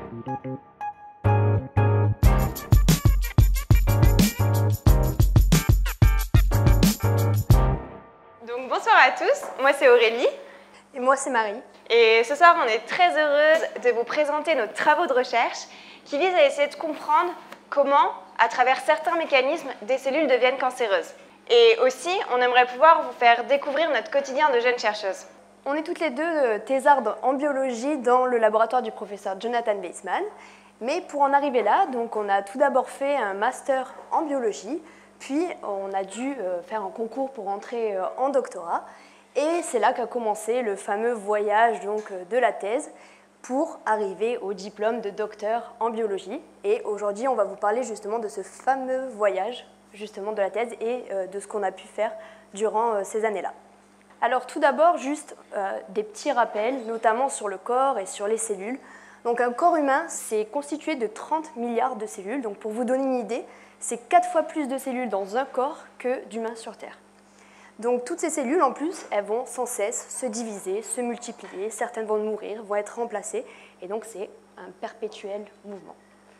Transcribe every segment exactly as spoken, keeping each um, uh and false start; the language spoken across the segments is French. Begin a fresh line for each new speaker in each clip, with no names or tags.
Donc bonsoir à tous, moi c'est Aurélie.
Et moi c'est Marie.
Et ce soir on est très heureuse de vous présenter nos travaux de recherche qui visent à essayer de comprendre comment, à travers certains mécanismes, des cellules deviennent cancéreuses. Et aussi, on aimerait pouvoir vous faire découvrir notre quotidien de jeunes chercheuses.
On est toutes les deux thésardes en biologie dans le laboratoire du professeur Jonathan Weissman. Mais pour en arriver là, donc on a tout d'abord fait un master en biologie, puis on a dû faire un concours pour entrer en doctorat. Et c'est là qu'a commencé le fameux voyage donc, de la thèse pour arriver au diplôme de docteur en biologie. Et aujourd'hui, on va vous parler justement de ce fameux voyage justement de la thèse et euh, de ce qu'on a pu faire durant euh, ces années-là. Alors tout d'abord, juste euh, des petits rappels, notamment sur le corps et sur les cellules. Donc un corps humain, c'est constitué de trente milliards de cellules. Donc pour vous donner une idée, c'est quatre fois plus de cellules dans un corps que d'humains sur Terre. Donc toutes ces cellules, en plus, elles vont sans cesse se diviser, se multiplier, certaines vont mourir, vont être remplacées, et donc c'est un perpétuel mouvement.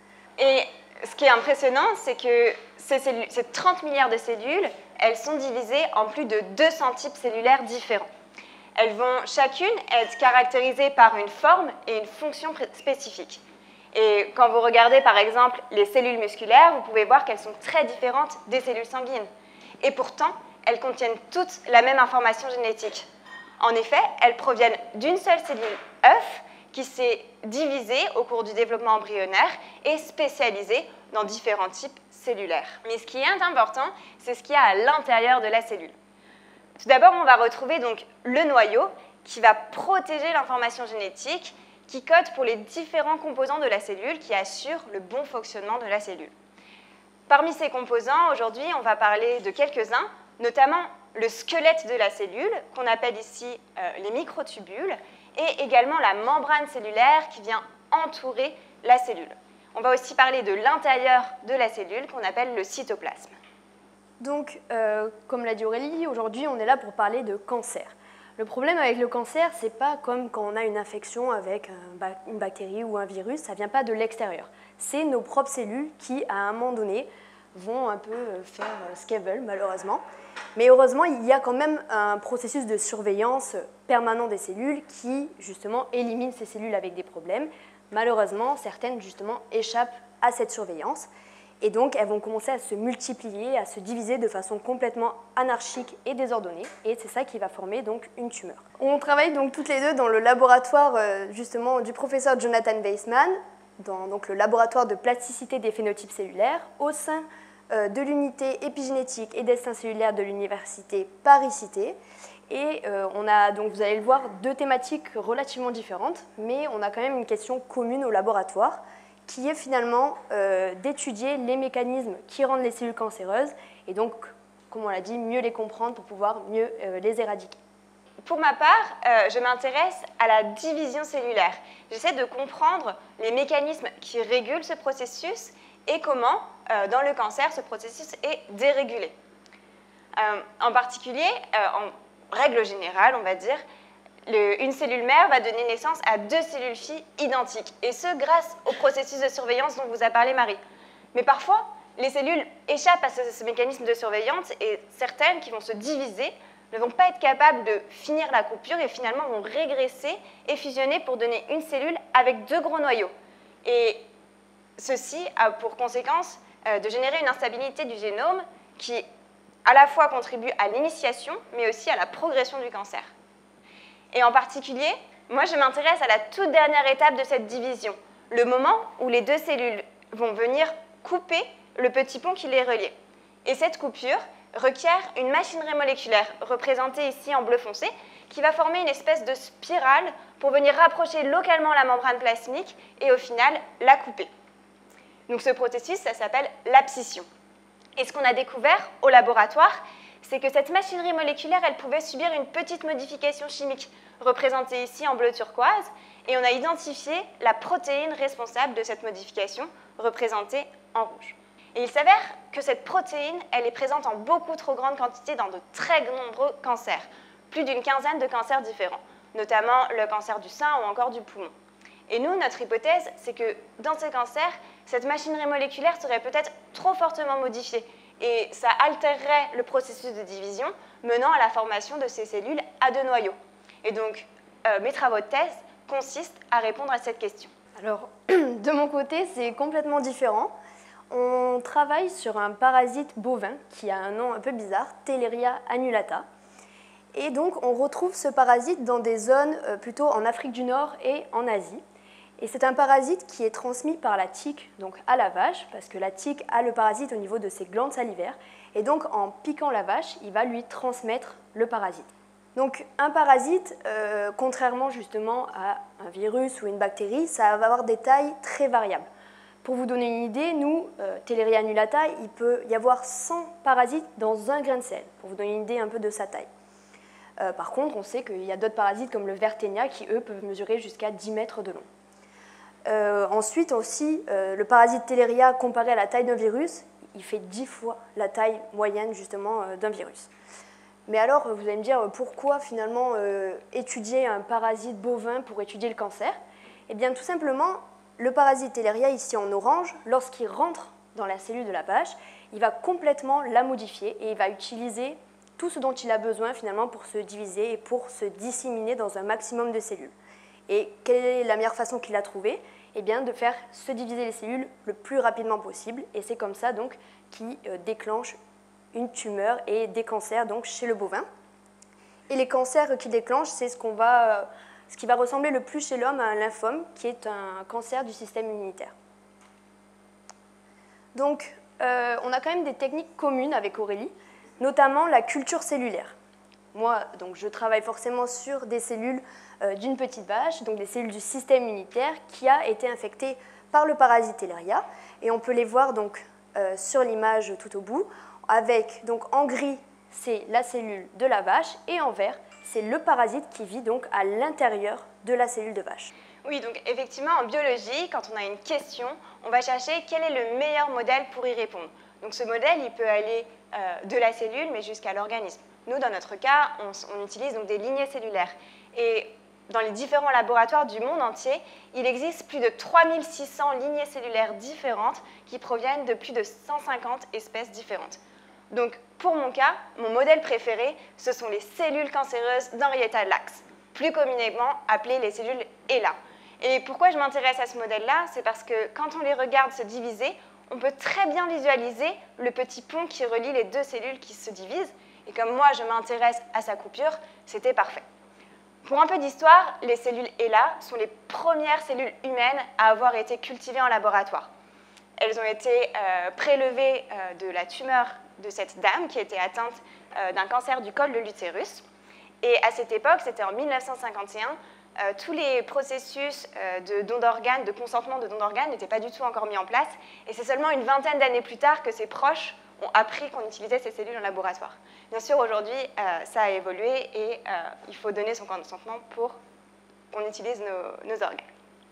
Et ce qui est impressionnant, c'est que ces, cellules, ces trente milliards de cellules, elles sont divisées en plus de deux cents types cellulaires différents. Elles vont chacune être caractérisées par une forme et une fonction spécifique. Et quand vous regardez par exemple les cellules musculaires, vous pouvez voir qu'elles sont très différentes des cellules sanguines. Et pourtant, elles contiennent toutes la même information génétique. En effet, elles proviennent d'une seule cellule œuf qui s'est divisée au cours du développement embryonnaire et spécialisée dans différents types cellulaires. Mais ce qui est important, c'est ce qu'il y a à l'intérieur de la cellule. Tout d'abord, on va retrouver donc le noyau qui va protéger l'information génétique qui code pour les différents composants de la cellule qui assurent le bon fonctionnement de la cellule. Parmi ces composants, aujourd'hui, on va parler de quelques-uns, notamment le squelette de la cellule, qu'on appelle ici euh, les microtubules, et également la membrane cellulaire qui vient entourer la cellule. On va aussi parler de l'intérieur de la cellule qu'on appelle le cytoplasme.
Donc, euh, comme l'a dit Aurélie, aujourd'hui on est là pour parler de cancer. Le problème avec le cancer, c'est pas comme quand on a une infection avec un, une bactérie ou un virus, ça vient pas de l'extérieur. C'est nos propres cellules qui, à un moment donné, vont un peu faire ce qu'elles veulent, malheureusement. Mais heureusement, il y a quand même un processus de surveillance permanent des cellules qui, justement, élimine ces cellules avec des problèmes. Malheureusement, certaines, justement, échappent à cette surveillance. Et donc, elles vont commencer à se multiplier, à se diviser de façon complètement anarchique et désordonnée. Et c'est ça qui va former donc une tumeur. On travaille donc toutes les deux dans le laboratoire, justement, du professeur Jonathan Weissman, dans donc, le laboratoire de plasticité des phénotypes cellulaires, au sein de l'unité épigénétique et destin cellulaire de l'université Paris-Cité. Et euh, on a, donc, vous allez le voir, deux thématiques relativement différentes, mais on a quand même une question commune au laboratoire, qui est finalement euh, d'étudier les mécanismes qui rendent les cellules cancéreuses, et donc, comme on l'a dit, mieux les comprendre pour pouvoir mieux euh, les éradiquer.
Pour ma part, euh, je m'intéresse à la division cellulaire. J'essaie de comprendre les mécanismes qui régulent ce processus et comment, euh, dans le cancer, ce processus est dérégulé. Euh, en particulier, euh, en règle générale, on va dire, le, une cellule mère va donner naissance à deux cellules filles identiques, et ce, grâce au processus de surveillance dont vous a parlé Marie. Mais parfois, les cellules échappent à ce, ce mécanisme de surveillance, et certaines qui vont se diviser ne vont pas être capables de finir la coupure et finalement vont régresser et fusionner pour donner une cellule avec deux gros noyaux. Et ceci a pour conséquence euh, de générer une instabilité du génome qui à la fois contribue à l'initiation mais aussi à la progression du cancer. Et en particulier, moi je m'intéresse à la toute dernière étape de cette division, le moment où les deux cellules vont venir couper le petit pont qui les reliait. Et cette coupure requiert une machinerie moléculaire, représentée ici en bleu foncé, qui va former une espèce de spirale pour venir rapprocher localement la membrane plasmique et au final la couper. Donc ce processus, ça s'appelle l'abscission. Et ce qu'on a découvert au laboratoire, c'est que cette machinerie moléculaire, elle pouvait subir une petite modification chimique, représentée ici en bleu turquoise, et on a identifié la protéine responsable de cette modification, représentée en rouge. Et il s'avère que cette protéine, elle est présente en beaucoup trop grande quantité dans de très nombreux cancers, plus d'une quinzaine de cancers différents, notamment le cancer du sein ou encore du poumon. Et nous, notre hypothèse, c'est que dans ces cancers, cette machinerie moléculaire serait peut-être trop fortement modifiée et ça altérerait le processus de division, menant à la formation de ces cellules à deux noyaux. Et donc, euh, mes travaux de thèse consistent à répondre à cette question.
Alors, de mon côté, c'est complètement différent. On travaille sur un parasite bovin qui a un nom un peu bizarre, Theileria annulata. Et donc, on retrouve ce parasite dans des zones euh, plutôt en Afrique du Nord et en Asie. Et c'est un parasite qui est transmis par la tique donc à la vache, parce que la tique a le parasite au niveau de ses glandes salivaires. Et donc, en piquant la vache, il va lui transmettre le parasite. Donc, un parasite, euh, contrairement justement à un virus ou une bactérie, ça va avoir des tailles très variables. Pour vous donner une idée, nous, euh, Theileria annulata, il peut y avoir cent parasites dans un grain de sel, pour vous donner une idée un peu de sa taille. Euh, par contre, on sait qu'il y a d'autres parasites comme le Vertenia qui, eux, peuvent mesurer jusqu'à dix mètres de long. Euh, ensuite aussi, euh, le parasite Theileria, comparé à la taille d'un virus, il fait dix fois la taille moyenne justement euh, d'un virus. Mais alors, vous allez me dire, pourquoi finalement euh, étudier un parasite bovin pour étudier le cancer? Eh bien, tout simplement, le parasite Theileria, ici en orange, lorsqu'il rentre dans la cellule de la vache, il va complètement la modifier et il va utiliser tout ce dont il a besoin finalement pour se diviser et pour se disséminer dans un maximum de cellules. Et quelle est la meilleure façon qu'il a trouvée? Eh bien, de faire se diviser les cellules le plus rapidement possible. Et c'est comme ça donc qu'il euh, déclenche une tumeur et des cancers donc, chez le bovin. Et les cancers qu'il déclenche, c'est ce, qu'on va, euh, ce qui va ressembler le plus chez l'homme à un lymphome, qui est un cancer du système immunitaire. Donc, euh, on a quand même des techniques communes avec Aurélie, notamment la culture cellulaire. Moi, donc, je travaille forcément sur des cellules euh, d'une petite vache, donc des cellules du système immunitaire qui a été infectée par le parasite Theileria. Et on peut les voir donc, euh, sur l'image tout au bout, avec donc, en gris, c'est la cellule de la vache, et en vert, c'est le parasite qui vit donc à l'intérieur de la cellule de vache.
Oui, donc effectivement, en biologie, quand on a une question, on va chercher quel est le meilleur modèle pour y répondre. Donc ce modèle, il peut aller euh, de la cellule, mais jusqu'à l'organisme. Nous, dans notre cas, on, on utilise donc des lignées cellulaires. Et dans les différents laboratoires du monde entier, il existe plus de trois mille six cents lignées cellulaires différentes qui proviennent de plus de cent cinquante espèces différentes. Donc, pour mon cas, mon modèle préféré, ce sont les cellules cancéreuses d'Henrietta Lacks, plus communément appelées les cellules E L A. Et pourquoi je m'intéresse à ce modèle-là? C'est parce que quand on les regarde se diviser, on peut très bien visualiser le petit pont qui relie les deux cellules qui se divisent. Et comme moi, je m'intéresse à sa coupure, c'était parfait. Pour un peu d'histoire, les cellules E L A sont les premières cellules humaines à avoir été cultivées en laboratoire. Elles ont été euh, prélevées euh, de la tumeur de cette dame qui était atteinte euh, d'un cancer du col de l'utérus. Et à cette époque, c'était en mille neuf cent cinquante et un, euh, tous les processus euh, de don d'organes, de consentement de don d'organes n'étaient pas du tout encore mis en place. Et c'est seulement une vingtaine d'années plus tard que ses proches ont appris qu'on utilisait ces cellules en laboratoire. Bien sûr, aujourd'hui, euh, ça a évolué et euh, il faut donner son consentement pour qu'on utilise nos, nos organes.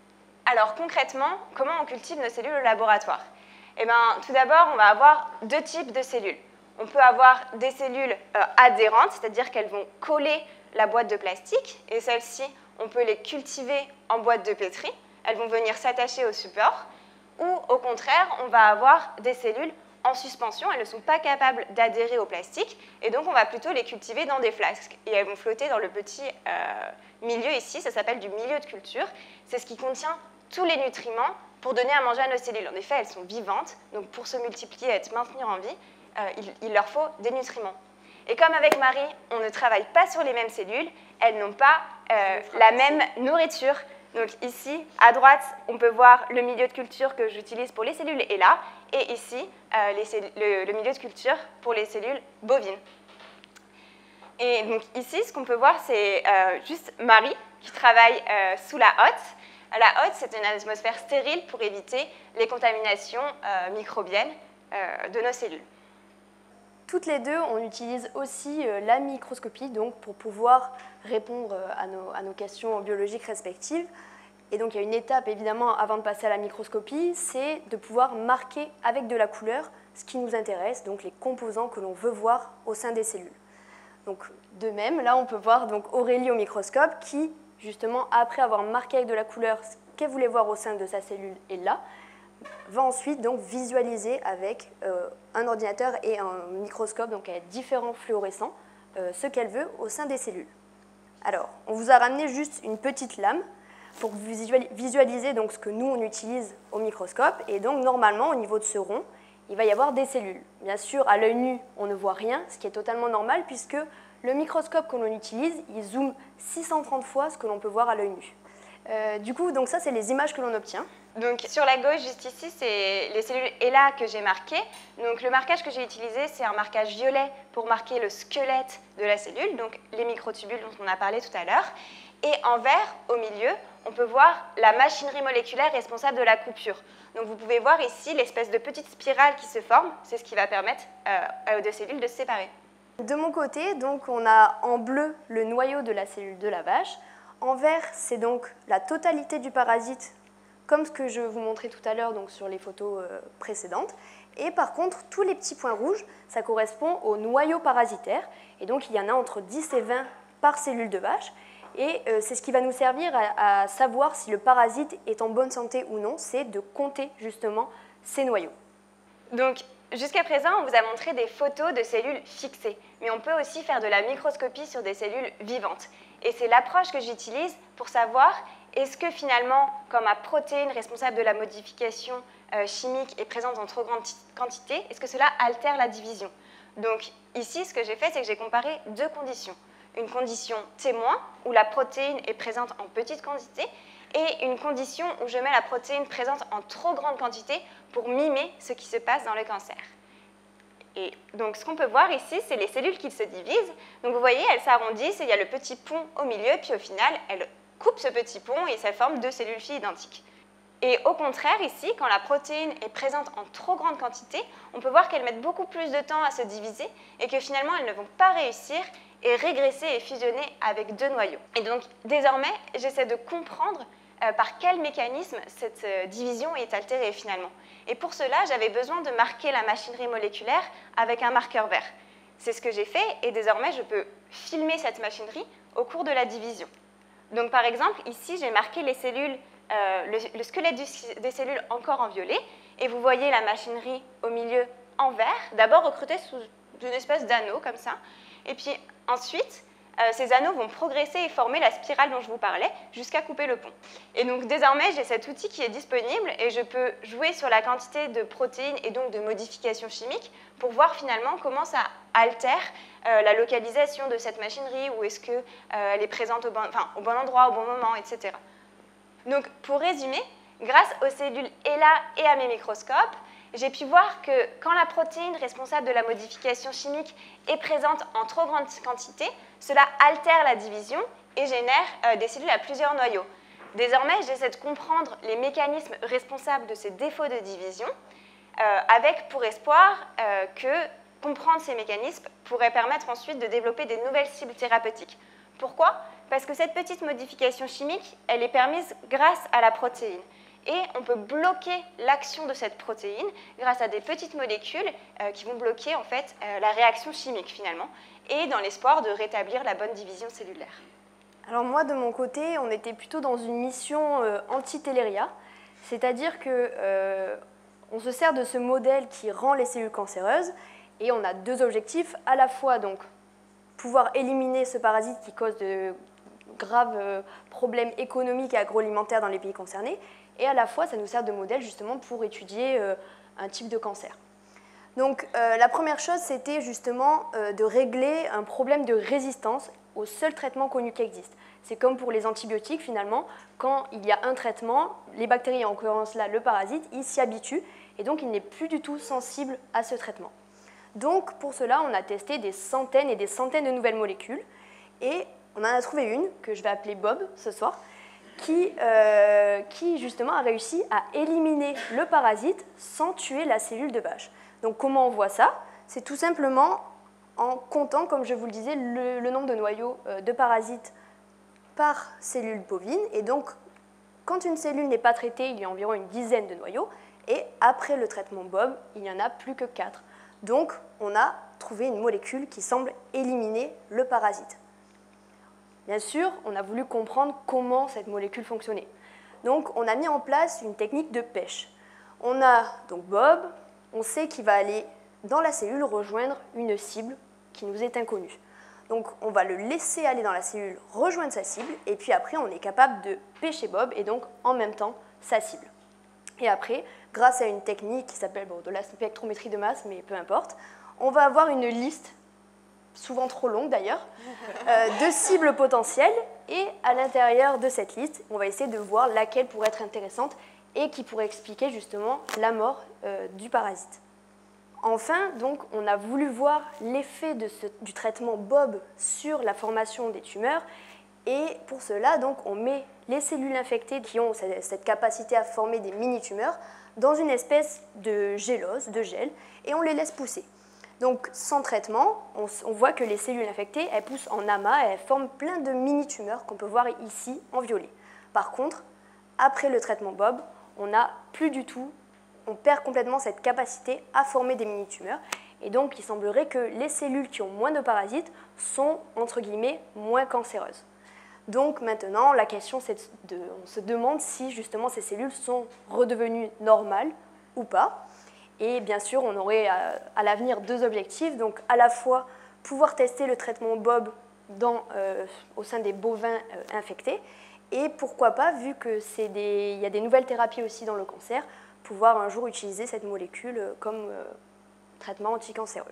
Alors concrètement, comment on cultive nos cellules au laboratoire? Eh bien, tout d'abord, on va avoir deux types de cellules. On peut avoir des cellules euh, adhérentes, c'est-à-dire qu'elles vont coller la boîte de plastique, et celles-ci, on peut les cultiver en boîte de pétri. Elles vont venir s'attacher au support, ou au contraire, on va avoir des cellules en suspension, elles ne sont pas capables d'adhérer au plastique, et donc on va plutôt les cultiver dans des flasques. Et elles vont flotter dans le petit euh, milieu ici, ça s'appelle du milieu de culture. C'est ce qui contient tous les nutriments pour donner à manger à nos cellules. En effet, elles sont vivantes, donc pour se multiplier et se maintenir en vie, euh, il, il leur faut des nutriments. Et comme avec Marie, on ne travaille pas sur les mêmes cellules, elles n'ont pas euh, la même nourriture. Donc ici, à droite, on peut voir le milieu de culture que j'utilise pour les cellules E L A, et ici, euh, les le, le milieu de culture pour les cellules bovines. Et donc ici, ce qu'on peut voir, c'est euh, juste Marie qui travaille euh, sous la hotte. La hotte, c'est une atmosphère stérile pour éviter les contaminations euh, microbiennes euh, de nos cellules.
Toutes les deux, on utilise aussi euh, la microscopie donc, pour pouvoir répondre à nos, à nos questions biologiques respectives. Et donc, il y a une étape, évidemment, avant de passer à la microscopie, c'est de pouvoir marquer avec de la couleur ce qui nous intéresse, donc les composants que l'on veut voir au sein des cellules. Donc, de même, là, on peut voir donc, Aurélie au microscope qui, justement, après avoir marqué avec de la couleur qu'elle voulait voir au sein de sa cellule est là, va ensuite donc visualiser avec euh, un ordinateur et un microscope, donc avec différents fluorescents, euh, ce qu'elle veut au sein des cellules. Alors, on vous a ramené juste une petite lame pour visualiser donc ce que nous on utilise au microscope. Et donc normalement, au niveau de ce rond, il va y avoir des cellules. Bien sûr, à l'œil nu, on ne voit rien, ce qui est totalement normal puisque le microscope que l'on utilise, il zoome six cent trente fois ce que l'on peut voir à l'œil nu. Euh, du coup, donc ça, c'est les images que l'on obtient.
Donc sur la gauche, juste ici, c'est les cellules E L A que j'ai marquées. Donc le marquage que j'ai utilisé, c'est un marquage violet pour marquer le squelette de la cellule, donc les microtubules dont on a parlé tout à l'heure. Et en vert, au milieu, on peut voir la machinerie moléculaire responsable de la coupure. Donc vous pouvez voir ici l'espèce de petite spirale qui se forme, c'est ce qui va permettre euh, aux deux cellules de se séparer.
De mon côté, donc, on a en bleu le noyau de la cellule de la vache. En vert, c'est donc la totalité du parasite, comme ce que je vous montrais tout à l'heure donc sur les photos euh, précédentes. Et par contre, tous les petits points rouges, ça correspond au noyau parasitaire. Et donc, il y en a entre dix et vingt par cellule de vache. Et euh, c'est ce qui va nous servir à, à savoir si le parasite est en bonne santé ou non, c'est de compter justement ces noyaux.
Donc, jusqu'à présent, on vous a montré des photos de cellules fixées, mais on peut aussi faire de la microscopie sur des cellules vivantes. Et c'est l'approche que j'utilise pour savoir est-ce que finalement, comme ma protéine responsable de la modification euh, chimique est présente en trop grande quantité, est-ce que cela altère la division? Donc ici, ce que j'ai fait, c'est que j'ai comparé deux conditions. Une condition témoin, où la protéine est présente en petite quantité, et une condition où je mets la protéine présente en trop grande quantité pour mimer ce qui se passe dans le cancer. Et donc, ce qu'on peut voir ici, c'est les cellules qui se divisent. Donc, vous voyez, elles s'arrondissent et il y a le petit pont au milieu, puis au final, elles coupent ce petit pont et ça forme deux cellules filles identiques. Et au contraire, ici, quand la protéine est présente en trop grande quantité, on peut voir qu'elles mettent beaucoup plus de temps à se diviser et que finalement, elles ne vont pas réussir et régresser et fusionner avec deux noyaux. Et donc, désormais, j'essaie de comprendre euh, par quel mécanisme cette euh, division est altérée finalement. Et pour cela, j'avais besoin de marquer la machinerie moléculaire avec un marqueur vert. C'est ce que j'ai fait et désormais, je peux filmer cette machinerie au cours de la division. Donc, par exemple, ici, j'ai marqué les cellules, euh, le, le squelette du, des cellules encore en violet et vous voyez la machinerie au milieu en vert, d'abord recrutée sous une espèce d'anneau comme ça. Et puis ensuite, euh, ces anneaux vont progresser et former la spirale dont je vous parlais jusqu'à couper le pont. Et donc désormais, j'ai cet outil qui est disponible et je peux jouer sur la quantité de protéines et donc de modifications chimiques pour voir finalement comment ça altère euh, la localisation de cette machinerie ou est-ce qu'elle euh, est présente au bon, enfin, au bon endroit, au bon moment, et cetera. Donc pour résumer, grâce aux cellules E L A et à mes microscopes, j'ai pu voir que quand la protéine responsable de la modification chimique est présente en trop grande quantité, cela altère la division et génère euh, des cellules à plusieurs noyaux. Désormais, j'essaie de comprendre les mécanismes responsables de ces défauts de division, euh, avec pour espoir euh, que comprendre ces mécanismes pourrait permettre ensuite de développer des nouvelles cibles thérapeutiques. Pourquoi? Parce que cette petite modification chimique, elle est permise grâce à la protéine. Et on peut bloquer l'action de cette protéine grâce à des petites molécules euh, qui vont bloquer en fait, euh, la réaction chimique finalement, et dans l'espoir de rétablir la bonne division cellulaire.
Alors moi, de mon côté, on était plutôt dans une mission euh, anti-téléria, c'est-à-dire qu'on euh, se sert de ce modèle qui rend les cellules cancéreuses, et on a deux objectifs, à la fois donc pouvoir éliminer ce parasite qui cause de graves euh, problèmes économiques et agroalimentaires dans les pays concernés, et à la fois, ça nous sert de modèle justement pour étudier euh, un type de cancer. Donc, euh, la première chose, c'était justement euh, de régler un problème de résistance au seul traitement connu qui existe. C'est comme pour les antibiotiques, finalement, quand il y a un traitement, les bactéries, en l'occurrence là, le parasite, il s'y habitue, et donc il n'est plus du tout sensible à ce traitement. Donc, pour cela, on a testé des centaines et des centaines de nouvelles molécules, et on en a trouvé une, que je vais appeler Bob ce soir, Qui, euh, qui justement a réussi à éliminer le parasite sans tuer la cellule de vache. Donc comment on voit ça? C'est tout simplement en comptant, comme je vous le disais, le, le nombre de noyaux euh, de parasites par cellule bovine. Et donc, quand une cellule n'est pas traitée, il y a environ une dizaine de noyaux. Et après le traitement Bob, il n'y en a plus que quatre. Donc, on a trouvé une molécule qui semble éliminer le parasite. Bien sûr, on a voulu comprendre comment cette molécule fonctionnait. Donc on a mis en place une technique de pêche. On a donc Bob, on sait qu'il va aller dans la cellule rejoindre une cible qui nous est inconnue. Donc on va le laisser aller dans la cellule rejoindre sa cible et puis après on est capable de pêcher Bob et donc en même temps sa cible. Et après, grâce à une technique qui s'appelle bon, de la spectrométrie de masse, mais peu importe, on va avoir une liste, souvent trop longue d'ailleurs, euh, de cibles potentielles et à l'intérieur de cette liste, on va essayer de voir laquelle pourrait être intéressante et qui pourrait expliquer justement la mort euh, du parasite. Enfin, donc, on a voulu voir l'effet de ce, du traitement Bob sur la formation des tumeurs et pour cela, donc, on met les cellules infectées qui ont cette, cette capacité à former des mini-tumeurs dans une espèce de gélose, de gel, et on les laisse pousser. Donc, sans traitement, on, on voit que les cellules infectées, elles poussent en amas et elles forment plein de mini-tumeurs qu'on peut voir ici en violet. Par contre, après le traitement Bob, on n'a plus du tout, on perd complètement cette capacité à former des mini-tumeurs. Et donc, il semblerait que les cellules qui ont moins de parasites sont, entre guillemets, moins cancéreuses. Donc maintenant, la question, c'est de, on se demande si justement ces cellules sont redevenues normales ou pas. Et bien sûr, on aurait à, à l'avenir deux objectifs, donc à la fois pouvoir tester le traitement Bob dans, euh, au sein des bovins euh, infectés, et pourquoi pas, vu qu'il y a des nouvelles thérapies aussi dans le cancer, pouvoir un jour utiliser cette molécule comme euh, traitement anticancéreux.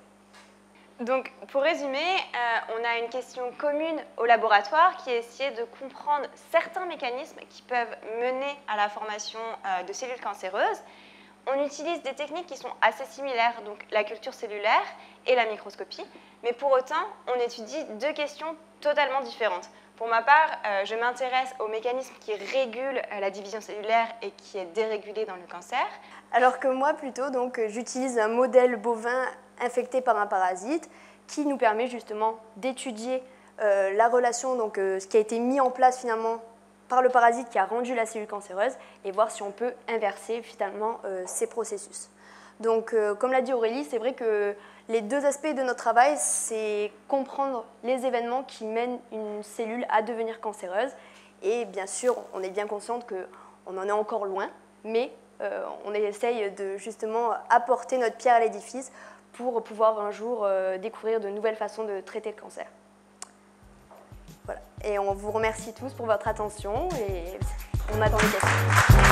Donc, pour résumer, euh, on a une question commune au laboratoire qui est essayer de comprendre certains mécanismes qui peuvent mener à la formation euh, de cellules cancéreuses. On utilise des techniques qui sont assez similaires, donc la culture cellulaire et la microscopie, mais pour autant, on étudie deux questions totalement différentes. Pour ma part, euh, je m'intéresse au mécanisme qui régule euh, la division cellulaire et qui est dérégulé dans le cancer.
Alors que moi, plutôt, donc, j'utilise un modèle bovin infecté par un parasite qui nous permet justement d'étudier euh, la relation, donc euh, ce qui a été mis en place finalement par le parasite qui a rendu la cellule cancéreuse et voir si on peut inverser finalement euh, ces processus. Donc, euh, comme l'a dit Aurélie, c'est vrai que les deux aspects de notre travail, c'est comprendre les événements qui mènent une cellule à devenir cancéreuse. Et bien sûr, on est bien consciente qu'on en est encore loin, mais euh, on essaye de justement apporter notre pierre à l'édifice pour pouvoir un jour euh, découvrir de nouvelles façons de traiter le cancer. Voilà. Et on vous remercie tous pour votre attention et on attend les questions.